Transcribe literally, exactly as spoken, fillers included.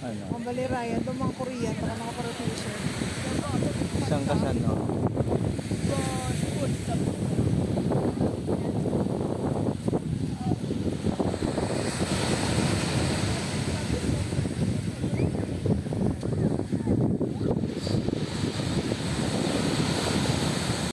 Ano? Ang balirayan, doon mga Korean, baka mga para-t-shirt. Isang kasano.